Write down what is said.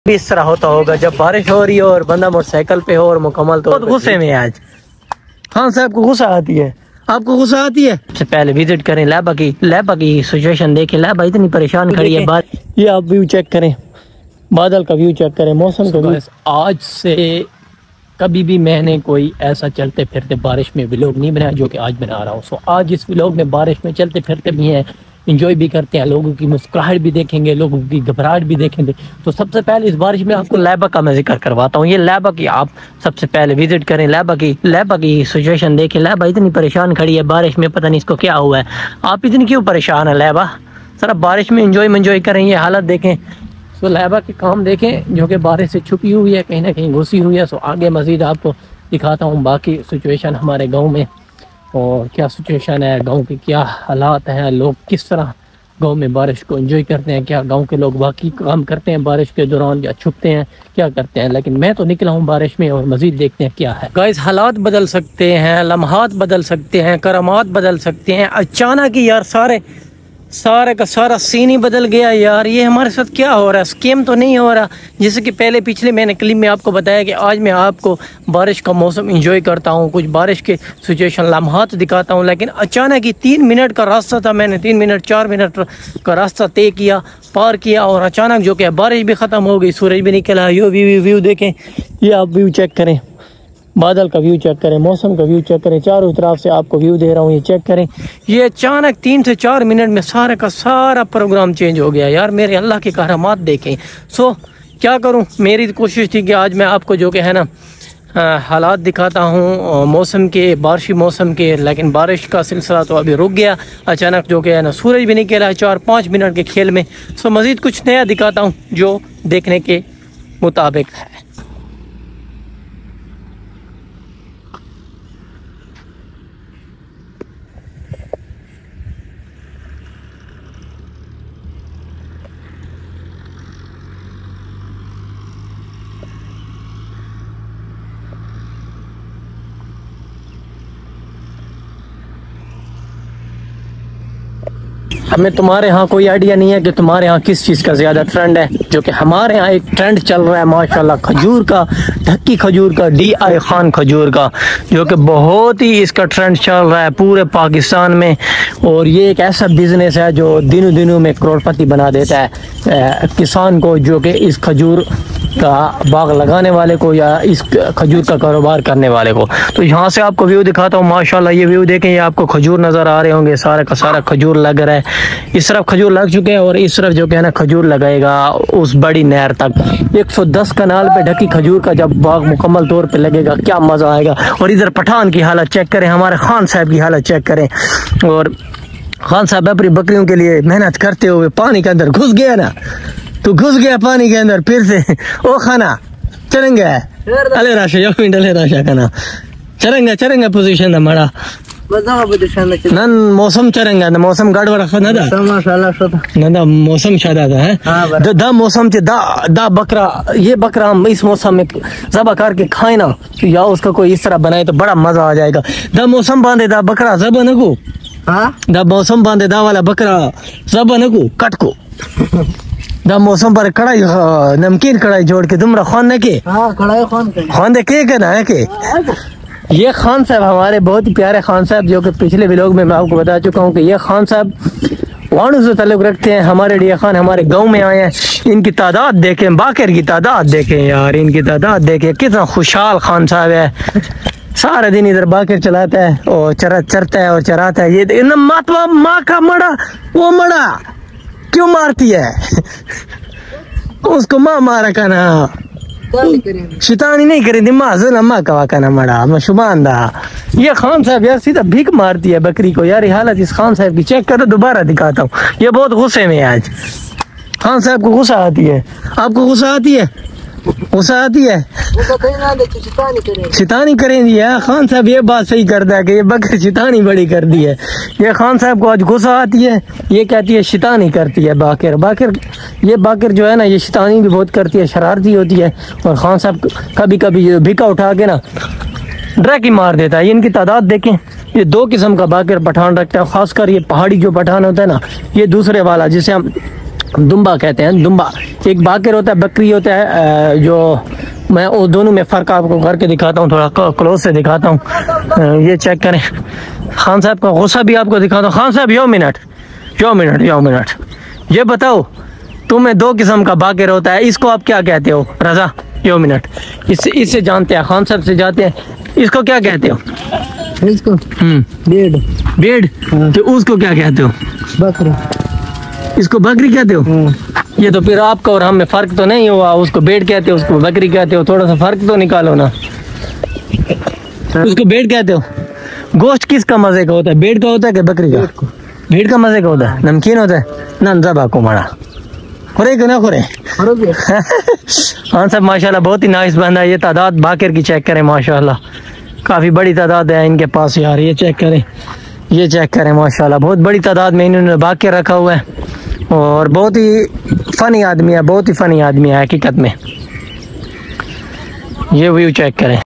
भी इस तरह होता होगा जब बारिश हो रही हो और बंदा मोटरसाइकिल पे हो और मुकम्मल तो गुस्से में आज। हाँ साहब को गुस्सा आती है, आपको गुस्सा आती है। सबसे पहले विजिट करें लैबा की सिचुएशन देखें। लैबा इतनी परेशान खड़ी है। बात ये आप व्यू चेक करें, बादल का व्यू चेक करें, मौसम का व्यू। आज से कभी भी मैंने कोई ऐसा चलते फिरते बारिश में व्लॉग नहीं बनाया जो कि आज बना रहा हूँ। सो आज इस व्लॉग में बारिश में चलते फिरते भी हैं, इंजॉय भी करते हैं, लोगों की मुस्कुराहट भी देखेंगे, लोगों की घबराहट भी देखेंगे। तो सबसे पहले इस बारिश में आपको लैबा का मैं जिक्र करवाता हूँ। ये लैबा की आप सबसे पहले विजिट करें, लैबा की सिचुएशन देखें। लैबा इतनी परेशान खड़ी है बारिश में, पता नहीं इसको क्या हुआ है। आप इतनी क्यों परेशान है लैबा? सर बारिश में इंजॉय करें, ये हालत देखें। सो लैबा के काम देखें जो कि बारिश से छुपी हुई है, कहीं ना कहीं घुसी हुई है। सो आगे मज़ीद आपको दिखाता हूँ बाकी सिचुएशन हमारे गांव में, और क्या सिचुएशन है गांव के, क्या हालात हैं, लोग किस तरह गांव में बारिश को एंजॉय करते हैं, क्या गांव के लोग बाकी काम करते हैं बारिश के दौरान, या छुपते हैं, क्या करते हैं। लेकिन मैं तो निकला हूँ बारिश में और मज़ीद देखते हैं क्या है। गाइस हालात बदल सकते हैं, लम्हात बदल सकते हैं, करामात बदल सकते हैं। अचानक ही यार सारे का सारा सीन ही बदल गया यार। ये हमारे साथ क्या हो रहा है? स्कैम तो नहीं हो रहा? जैसे कि पहले पिछले मैंने क्लिप में आपको बताया कि आज मैं आपको बारिश का मौसम एंजॉय करता हूँ, कुछ बारिश के सिचुएशन लम्हात दिखाता हूँ। लेकिन अचानक ही 3 मिनट का रास्ता था, मैंने 3 मिनट 4 मिनट का रास्ता तय किया, पार किया, और अचानक जो कि बारिश भी ख़त्म हो गई, सूरज भी निकला। यो व्यू देखें, ये आप व्यू चेक करें, बादल का व्यू चेक करें, मौसम का व्यू चेक करें, चारों तरफ से आपको व्यू दे रहा हूँ, ये चेक करें। ये अचानक 3 से 4 मिनट में सारा का सारा प्रोग्राम चेंज हो गया यार। मेरे अल्लाह के करामात देखें। सो क्या करूँ, मेरी कोशिश थी कि आज मैं आपको जो कि है ना हालात दिखाता हूँ मौसम के, बारिशी मौसम के। लेकिन बारिश का सिलसिला तो अभी रुक गया, अचानक जो कि है ना सूरज भी निकला है 4-5 मिनट के खेल में। सो मज़ीद कुछ नया दिखाता हूँ जो देखने के मुताबिक है। हमें तुम्हारे यहाँ कोई आइडिया नहीं है कि तुम्हारे यहाँ किस चीज़ का ज़्यादा ट्रेंड है, जो कि हमारे यहाँ एक ट्रेंड चल रहा है माशाल्लाह खजूर का, ढक्की खजूर का, DI खान खजूर का, जो कि बहुत ही इसका ट्रेंड चल रहा है पूरे पाकिस्तान में। और ये एक ऐसा बिज़नेस है जो दिनों दिनों में करोड़पति बना देता है किसान को, जो कि इस खजूर का बाग लगाने वाले को या इस खजूर का कारोबार करने वाले को। तो यहाँ से आपको व्यू दिखाता हूँ माशाल्लाह। ये व्यू देखें, ये आपको खजूर नज़र आ रहे होंगे, सारा का सारा खजूर लग रहा है। इस तरफ खजूर लग चुके हैं और इस तरफ जो है ना खजूर लगाएगा उस बड़ी नहर तक। 110 कनाल पे ढकी खजूर का जब बाग मुकम्मल तौर पे लगेगा क्या मज़ा आएगा। और इधर पठान की हालत चेक करें, हमारे खान साहब की हालत चेक करें। और खान साहब अपनी बकरियों के लिए मेहनत करते हुए पानी के अंदर घुस गया ना, तो घुस गया पानी के अंदर फिर से। ओ खाना चलेंगे अले राशा या मिनट अले राशा खाना चलेंगे पोजीशन हमारा नन मौसम चलेंगे ना, मौसम गड़बड़ ना दा ना दा मौसम शादा था है दा मौसम से दा बकरा, ये बकरा हम इस मौसम में ज़बा करके खाए ना, तो या उसका कोई इस तरह बनाए तो बड़ा मजा आ जाएगा। दा मौसम बांधे दा बकरा ज़बा न को, दा मौसम बांधे दा वाला बकरा ज़बा न को कट को, दा मौसम पर कढ़ाई नमकीन कढ़ाई जोड़ के तुमरा खान के खान दे के ना है के। ये खान साहब हमारे बहुत ही प्यारे खान साहब, जो कि पिछले व्लॉग में मैं आपको बता चुका हूँ कि ये खान साहब वाणु से ताल्लुक़ रखते हैं। हमारे डिया खान हमारे गांव में आए हैं। इनकी तादाद देखें, बाकर की तादाद देखें यार, इनकी तादाद देखें, कितना खुशहाल खान साहब है। सारा दिन इधर बाकर चलाता है और चरता है और चराता है। ये मातवा माँ का मड़ा, वो मड़ा क्यों मारती है उसको? माँ मारा का ना शितानी नहीं करी दिमाग अम्मा कवा का ना मड़ा मशुबान दा। ये खान साहब यार सीधा भीख मारती है बकरी को यार। हालत इस खान साहब की चेक करो, दोबारा दिखाता हूँ। ये बहुत गुस्से में है आज। खान साहब को गुस्सा आती है, आपको गुस्सा आती है? गुस्सा आती है? शितानी करेंगी यार। खान साहब ये बात सही करता है कि ये बकरी शितानी बड़ी कर दी है। ये खान साहब को आज गुस्सा आती है, ये कहती है शितानी करती है बाकर। ये बाकर जो है ना, ये शितानी भी बहुत करती है, शरारती होती है। और खान साहब कभी कभी ये भिका उठा के ना ड्रैक ही मार देता है। इनकी तादाद देखें, ये 2 किस्म का बाकर पठान रखता है, खासकर ये पहाड़ी जो पठान होता है ना, ये दूसरे वाला जिसे हम दुम्बा कहते हैं, दुम्बा। एक बाकर होता है, बकरी होता है। जो मैं वो दोनों में फ़र्क आपको करके दिखाता हूँ, थोड़ा क्लोज से दिखाता हूँ। ये चेक करें। खान साहब का गुस्सा भी आपको दिखाता हूँ। खान साहब यो मिनट। ये बताओ, तुम्हें दो किस्म का बाकर होता है, इसको आप क्या कहते हो? रजा यो मिनट। इससे जानते हैं, खान साहब से जानते हैं, इसको क्या कहते हो? इसको भेड़। तो उसको क्या कहते हो? बकरी। इसको बकरी कहते हो? ये तो फिर आपका और हम में फर्क तो नहीं हुआ। उसको भेड़ कहते हो, उसको बकरी कहते हो, थोड़ा सा फर्क तो निकालो ना। उसको भेड़ कहते हो। गोश्त किसका मजे का होता है, भेड़ का होता है कि बकरी का? भेड़ का मजे का होता है, नमकीन होता है ना। जबा को मारा खुरे को ना खुरे। हाँ साहब माशाल्लाह बहुत ही नाइस बंदा है। ये तादाद बाकर की चेक करें, माशाल्लाह काफ़ी बड़ी तादाद है इनके पास यार। ये चेक करें माशाल्लाह, बहुत बड़ी तादाद में इन्होंने बाकर रखा हुआ है। और बहुत ही फनी आदमी है, हकीकत में। ये व्यू चेक करें।